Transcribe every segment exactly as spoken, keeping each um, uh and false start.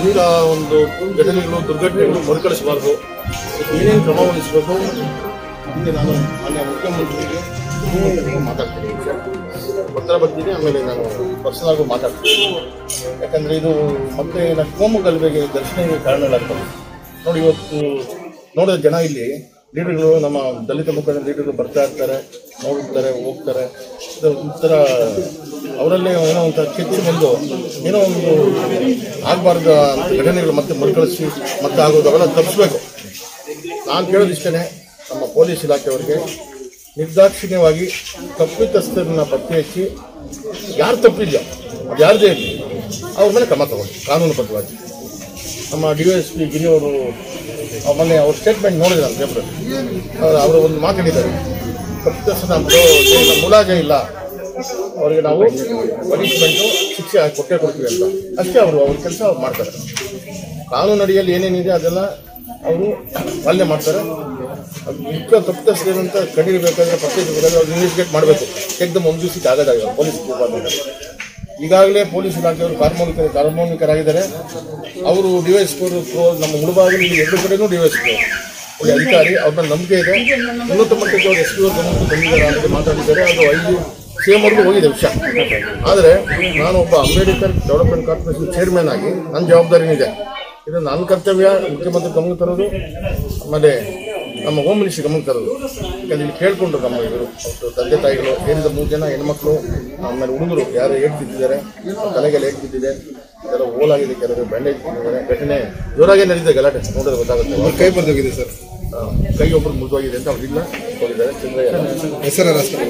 ಇಂಥ ಒಂದು ಘಟನೆಗಳು ದುರ್ಘಟನೆಗಳು ಮರುಕಳಿಸಬಾರ್ದು. ಏನೇನು ಕ್ರಮ ವಹಿಸಬೇಕು ಹಿಂದೆ ನಾನು ಮಾನ್ಯ ಮುಖ್ಯಮಂತ್ರಿಗೆ ಮಾತಾಡ್ತೀನಿ, ಪತ್ರ ಬರ್ತೀನಿ, ಆಮೇಲೆ ನಾನು ಪರ್ಸನಲ್ ಆಗಿ ಮಾತಾಡ್ತೀನಿ. ಯಾಕಂದರೆ ಇದು ಮತ್ತೆ ನಾನು ಕೋಮು ಗಲಭೆಗೆ ಘರ್ಷಣೆಗೆ ಕಾರಣಗಳಾಗ್ತವೆ. ನೋಡಿ, ಇವತ್ತು ನೋಡೋ ಜನ ಇಲ್ಲಿ ಲೀಡರ್ಗಳು, ನಮ್ಮ ದಲಿತ ಮುಖಂಡ ಲೀಡರ್ಗಳು ಬರ್ತಾ ಇರ್ತಾರೆ, ನೋಡ್ತಾರೆ, ಹೋಗ್ತಾರೆ. ಒಂಥರ ಅವರಲ್ಲೇ ಏನೋ ಒಂಥರ ಕೆಚ್ಚು ಬಂದು ಏನೋ ಒಂದು ಆಗಬಾರ್ದ ಅಂತ ಘಟನೆಗಳು ಮತ್ತೆ ಮರುಕಳಿಸಿ ಮತ್ತೆ ಆಗೋದು ಅವೆಲ್ಲ ತಪ್ಪಿಸ್ಬೇಕು. ನಾನು ಕೇಳೋದಿಷ್ಟೇ, ನಮ್ಮ ಪೊಲೀಸ್ ಇಲಾಖೆಯವರಿಗೆ ನಿರ್ದಾಕ್ಷಿಣ್ಯವಾಗಿ ತಪ್ಪಿತಸ್ಥರನ್ನ ಪತ್ತೆ ಹಚ್ಚಿ ಯಾರು ತಪ್ಪಿದೆಯೋ ಅದು ಯಾರದೇ ಇರಲಿ ಅವ್ರ ಮೇಲೆ ಕ್ರಮ ತಗೊಳ್ಳಿ ಕಾನೂನುಬದ್ಧವಾಗಿ. ನಮ್ಮ D Y S P Giri ಅವರು ಮೊನ್ನೆ ಅವ್ರ ಸ್ಟೇಟ್ಮೆಂಟ್ ನೋಡಿದ್ರೆ ನಮ್ಮ ಪೇಪರ್ ಅವರು ಒಂದು ಮಾತಾಡಿದ್ದಾರೆ, ತಪ್ಪಿತಸ್ಥರ ಮುಲಾಜೆ ಇಲ್ಲ, ಅವರಿಗೆ ನಾವು ಪನಿಷ್ಮೆಂಟು ಶಿಕ್ಷೆ ಕೊಟ್ಟೇ ಕೊಡ್ತೀವಿ ಅಂತ ಅಷ್ಟೇ. ಅವರು ಅವ್ರ ಕೆಲಸ ಅವ್ರು ಮಾಡ್ತಾರೆ. ಕಾನೂನು ಅಡಿಯಲ್ಲಿ ಏನೇನಿದೆ ಅದೆಲ್ಲ ಅವರು ಪಾಲನೆ ಮಾಡ್ತಾರೆ. ಅದು ಮುಖ್ಯ ತಪ್ಪಿತಸ್ಥರಂತ ಕಂಡಿಡಬೇಕಾದ್ರೆ ಪತ್ತೆ ಬೇಕಾದ್ರೆ ಅವ್ರು ಇನ್ವೆಸ್ಟಿಗೇಟ್ ಮಾಡಬೇಕು. ಏಕದಮ್ ಒಂದು ದಿವಸಕ್ಕೆ ಆಗೋದಾಗಿಲ್ಲ ಪೊಲೀಸ್ ಡಿಪಾರ್ಟ್ಮೆಂಟ್. ಈಗಾಗಲೇ ಪೊಲೀಸ್ ಇಲಾಖೆಯವರು ಕಾರ್ಮೋನಿಕ ಕಾರ್ಮೋನಿಕರಾಗಿದ್ದಾರೆ. ಅವರು ಡಿವೈಸ್ಗಳು ನಮ್ಮ ಮುಳುಬಾಗಿಲು ಎರಡು ಕಡೆನೂ ಡಿವೈಸ್ಗಳು ಒಳ್ಳೆ ಅಧಿಕಾರಿ, ಅವ್ರನ್ನ ನಂಬಿಕೆ ಇದೆ. ಉನ್ನತ ಮಟ್ಟಕ್ಕೆ ಅವರು ಎಸ್ ಪಿ ಅವ್ರ ಗಮನಕ್ಕೆ ತಂದಿದ್ದಾರೆ ಅಂತ ಮಾತಾಡಿದ್ದಾರೆ. ಅದು ಐದು ಸೇಮ್ ಅವ್ರಿಗೂ ಹೋಗಿದೆ ವಿಷಯ. ಆದರೆ ನಾನು ಒಬ್ಬ ಅಂಬೇಡ್ಕರ್ ಡೆವಲಪ್ಮೆಂಟ್ ಕಾರ್ಪೊರೇಷನ್ ಚೇರ್ಮನ್ ಆಗಿ ನನ್ನ ಜವಾಬ್ದಾರಿನೂ ಇದೆ. ಇದು ನನ್ನ ಕರ್ತವ್ಯ ಮುಖ್ಯಮಂತ್ರಿ ಗಮನಕ್ಕೆ ತರೋದು, ಆಮೇಲೆ ನಮ್ಮ ಹೋಮ್ ಮಿನಿಸ್ಟ್ರಿ ಗಮನಕ್ಕೆ ತರೋದು. ಯಾಕಂದ್ರೆ ಇಲ್ಲಿ ಕೇಳಿಕೊಂಡ್ರು ನಮ್ಮ ಇವರು ತಂದೆ ತಾಯಿಗಳು ಏನಿದೆ, ಮೂರು ಜನ ಹೆಣ್ಮಕ್ಳು ಆಮೇಲೆ ಹುಡುಗರು ಯಾರು ಏಟ್ ಬಿದ್ದಿದ್ದಾರೆ, ತಲೆಗೆಲ್ಲ ಏಟ್ ಬಿದ್ದಿದೆ, ಕೆಲವು ಓಲಾಗಿದೆ, ಕೆಲವರು ಬ್ಯಾಂಡೇಜ್ ಬಿದ್ದಿದ್ದಾರೆ. ಘಟನೆ ಜೋರಾಗಿ ನಡೀತಿದೆ, ಗಲಾಟೆ ನೋಡಿದ್ರೆ ಗೊತ್ತಾಗುತ್ತೆ. ಕೈ ಬಂದೋಗಿದೆ ಸರ್, ಕೈ ಒಬ್ಬರು ಮುರಿದೋಗಿದೆ ಅಂತ ಅವ್ರಿಲ್ಲ ಹೋಗಿದ್ದಾರೆ. ಚಂದ್ರಯ್ಯ ಹೆಸರ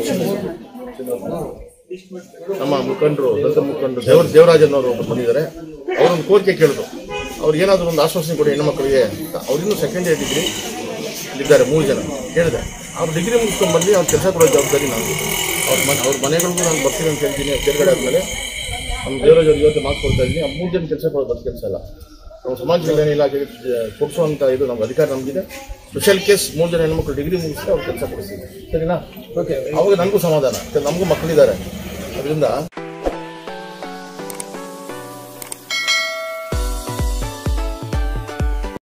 ನಮ್ಮ ಮುಖಂಡರು, ದಲಿತ ಮುಖಂಡರು ದೇವರ ದೇವರಾಜ್ ಅನ್ನೋರು ಒಬ್ಬರು ಬಂದಿದ್ದಾರೆ. ಅವರೊಂದು ಕೋರಿಕೆ ಕೇಳಿದ್ರು, ಅವ್ರಿಗೆ ಏನಾದರೂ ಒಂದು ಆಶ್ವಾಸನೆ ಕೊಡಿ ಹೆಣ್ಮಕ್ಳಿಗೆ ಅಂತ. ಅವ್ರಿನ್ನೂ ಸೆಕೆಂಡ್ ಇಯರ್ ಡಿಗ್ರಿ ಇದ್ದಾರೆ ಮೂರು ಜನ. ಕೇಳಿದೆ, ಅವ್ರು ಡಿಗ್ರಿ ಮುಗಿಸ್ಕೊಂಡು ಬಂದು ಅವ್ರ ಕೆಲಸ ಕೊಡೋ ಜವಾಬ್ದಾರಿ ನಾನು. ಅವ್ರ ಮನೆ ಅವ್ರ ಮನೆಗಳಿಗೂ ನಾನು ಬರ್ತೀನಿ ಅಂತ ಹೇಳ್ತೀನಿ. ಕೆಳಗಡೆ ಆದಮೇಲೆ ನಮ್ಮ ದೇವರಾಜ್ ಅವ್ರಿಗೆ ಇವತ್ತು ಮಾತು ಕೊಡ್ತಾ ಇದ್ದೀನಿ. ಆ ಮೂರು ಜನ ಕೆಲಸ ಕೊಡೋದು ಬಸ್ ಕೆಲಸ ಅಲ್ಲ, ನಾವು ಸಮಾಜ ಕಲ್ಯಾಣ ಇಲಾಖೆಗೆ ಕೊಡಿಸುವಂಥ ಇದು ನಮ್ಮ ಅಧಿಕಾರ ನಮಗಿದೆ. ಸ್ಪೆಷಲ್ ಕೇಸ್ ಮೂರು ಜನ ಹೆಣ್ಮಕ್ಳು ಡಿಗ್ರಿ ಮುಗಿಸಿ ಅವ್ರು ಕೆಲಸ ಕೊಡಿಸ್ತೀವಿ, ಸರಿನಾ? ಓಕೆ, ಅವಾಗ ನನಗೂ ಸಮಾಧಾನ, ನಮಗೂ ಮಕ್ಕಳಿದ್ದಾರೆ. ಅದರಿಂದ